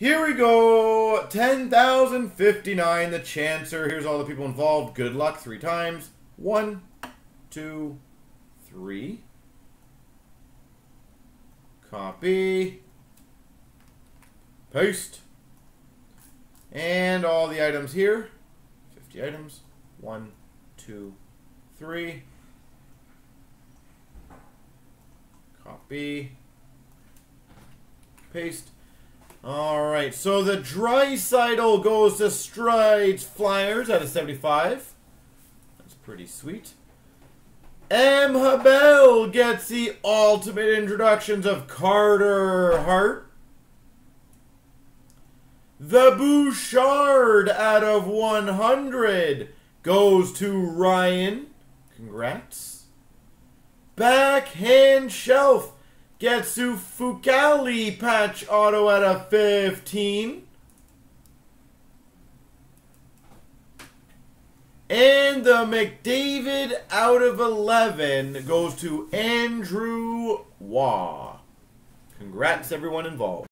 Here we go. 10,059, the Chancer. Here's all the people involved. Good luck 3 times. 1, 2, 3. Copy. Paste. And all the items here. 50 items. 1, 2, 3. Copy. Paste. Alright, so the Draisaitl goes to Strides Flyers at a 75. That's pretty sweet. M. Habel gets the ultimate introductions of Carter Hart. The Bouchard out of 100 goes to Ryan. Congrats. Backhand Shelf gets to Fucali patch auto at a 15. And the McDavid out of 11 goes to Andrew Waugh. Congrats everyone involved.